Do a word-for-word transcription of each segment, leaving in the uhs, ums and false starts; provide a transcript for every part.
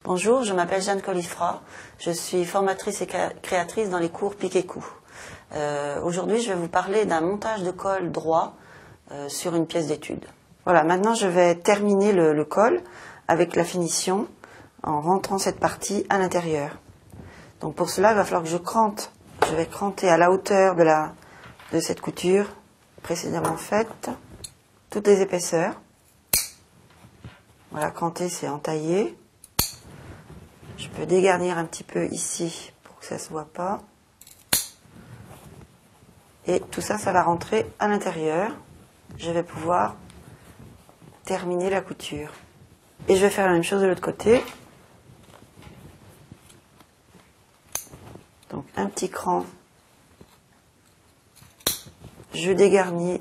Bonjour, je m'appelle Jeanne Colifra, je suis formatrice et créatrice dans les cours Pic et Coup. Euh, Aujourd'hui, je vais vous parler d'un montage de col droit euh, sur une pièce d'étude. Voilà, maintenant je vais terminer le, le col avec la finition en rentrant cette partie à l'intérieur. Donc pour cela, il va falloir que je crante. Je vais cranter à la hauteur de, la, de cette couture précédemment faite, toutes les épaisseurs. Voilà, cranter c'est entailler. Je peux dégarnir un petit peu ici pour que ça ne se voit pas. Et tout ça, ça va rentrer à l'intérieur. Je vais pouvoir terminer la couture. Et je vais faire la même chose de l'autre côté. Donc un petit cran. Je dégarnis.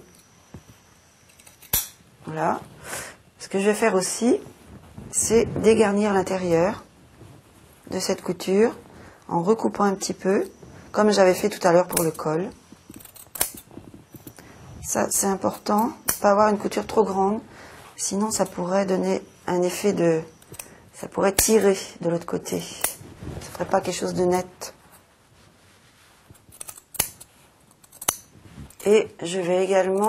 Voilà. Ce que je vais faire aussi, c'est dégarnir l'intérieur de cette couture en recoupant un petit peu, comme j'avais fait tout à l'heure pour le col. Ça, c'est important, pas avoir une couture trop grande, sinon ça pourrait donner un effet de... ça pourrait tirer de l'autre côté. Ça ferait pas quelque chose de net. Et je vais également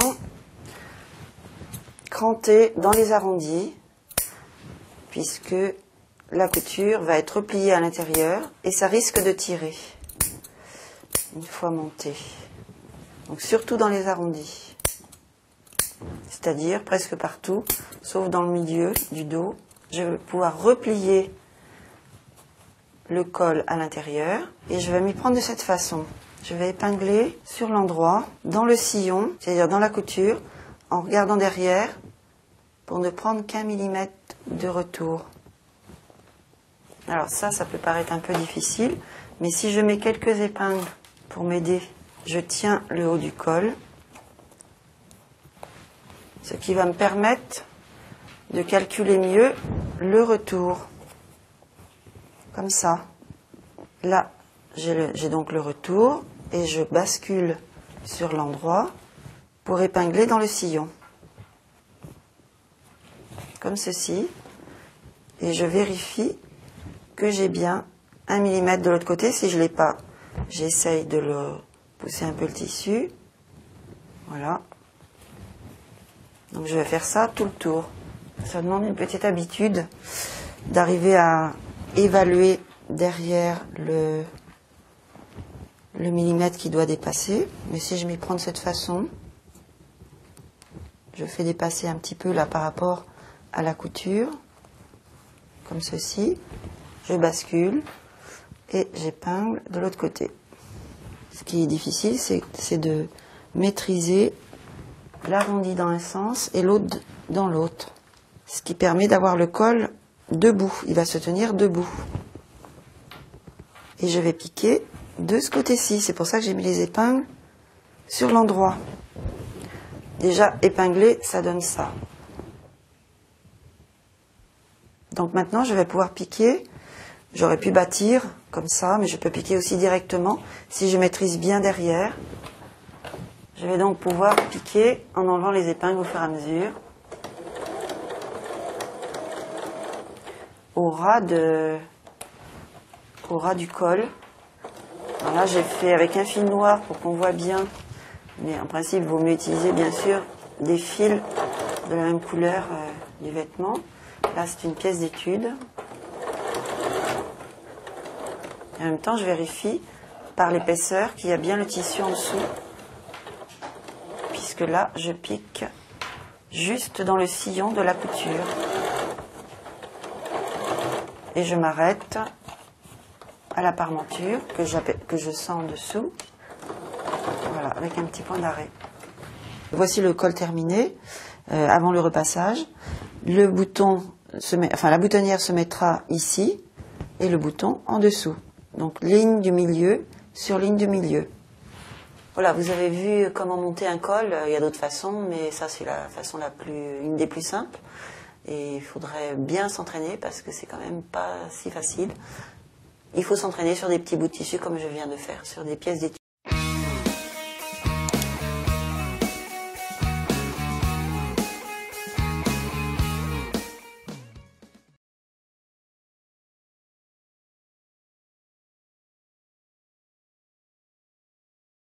cranter dans les arrondis, puisque la couture va être repliée à l'intérieur et ça risque de tirer une fois montée. Donc surtout dans les arrondis, c'est-à-dire presque partout, sauf dans le milieu du dos. Je vais pouvoir replier le col à l'intérieur et je vais m'y prendre de cette façon. Je vais épingler sur l'endroit, dans le sillon, c'est-à-dire dans la couture, en regardant derrière pour ne prendre qu'un millimètre de retour. Alors ça, ça peut paraître un peu difficile, mais si je mets quelques épingles pour m'aider, je tiens le haut du col, ce qui va me permettre de calculer mieux le retour. Comme ça. Là, j'ai donc le retour et je bascule sur l'endroit pour épingler dans le sillon. Comme ceci. Et je vérifie que j'ai bien un millimètre de l'autre côté. Si je ne l'ai pas, j'essaye de le pousser un peu le tissu. Voilà. Donc je vais faire ça tout le tour. Ça demande une petite habitude d'arriver à évaluer derrière le, le millimètre qui doit dépasser. Mais si je m'y prends de cette façon, je fais dépasser un petit peu là par rapport à la couture, comme ceci. Je bascule et j'épingle de l'autre côté. Ce qui est difficile, c'est de maîtriser l'arrondi dans un sens et l'autre dans l'autre. Ce qui permet d'avoir le col debout. Il va se tenir debout. Et je vais piquer de ce côté-ci. C'est pour ça que j'ai mis les épingles sur l'endroit. Déjà épinglé, ça donne ça. Donc maintenant, je vais pouvoir piquer. J'aurais pu bâtir comme ça, mais je peux piquer aussi directement si je maîtrise bien derrière. Je vais donc pouvoir piquer en enlevant les épingles au fur et à mesure. Au ras, de, au ras du col. Alors là, j'ai fait avec un fil noir pour qu'on voit bien. Mais en principe, il vaut mieux utiliser bien sûr des fils de la même couleur euh, du vêtement. Là, c'est une pièce d'étude. Et en même temps, je vérifie par l'épaisseur qu'il y a bien le tissu en dessous. Puisque là, je pique juste dans le sillon de la couture. Et je m'arrête à la parmenture que, que je sens en dessous. Voilà, avec un petit point d'arrêt. Voici le col terminé, euh, avant le repassage. Le bouton, se met, enfin la boutonnière se mettra ici et le bouton en dessous. Donc ligne du milieu sur ligne du milieu. Voilà, vous avez vu comment monter un col. Il y a d'autres façons, mais ça c'est la façon la plus, une des plus simples. Et il faudrait bien s'entraîner parce que c'est quand même pas si facile. Il faut s'entraîner sur des petits bouts de tissu comme je viens de faire, sur des pièces d'étude.